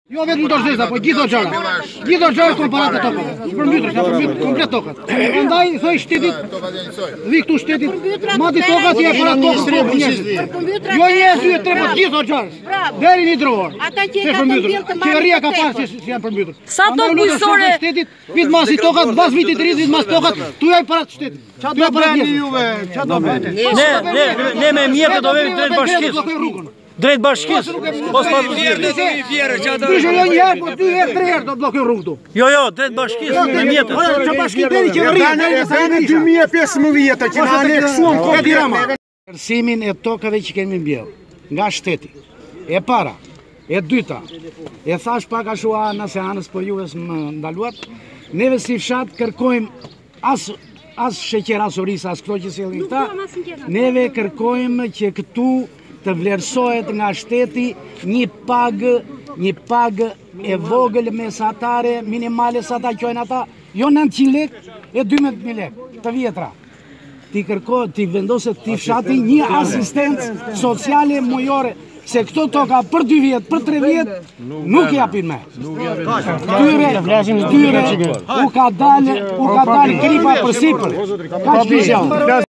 Jo vetë më dorëzesa, po gjitho gjara komparate tokave. Përmbytur, komplet tokat. Prandaj thoj shtetit, vi këtu shtetit, mati tokat je para tokës njerëzit. Jo një sy tre, po gjitho gjara. Deri një dror. Qeveria ka parë se janë përmbytur. Sa tokë bujësore? Shtetit, vit masi tokat, mbas vitit të ri, vit mas tokat, tu jaj para të shtetit. Qa do bëni juve? Qa do bëni? Ne me mjetë do vemi drejt bashkisë. Drejt bashkisë. Ndryshe jo një herë, po 2 herë, 3 herë do blokojnë rrugë tu. Jo, drejt bashkisë, me mjetë. Që bashkit deri qeveria, deri sa në 2015 që në aneksuam kodit. Vlerësimin e tokave që kemi mbjell nga shteti. E para, e dyta, e thash pak ashtu në seanës, po juve s'më ndaluat, neve si fshat kërkojmë as sheqer, as oris, as këto që sjellin këta, neve kërkojmë që këtu të vlerësohet nga shteti një pagë e vogël mesatare, minimale sa ta qojnë ata, jo 900 lek e 12.000 lek të vjetra. Ti vendoset ti fshati një asistencë sociale mujore, se këto toka për 2 vjetë, për 3 vjetë, nuk japin me. Tyre, u ka dalë gripa për sipër. Ka që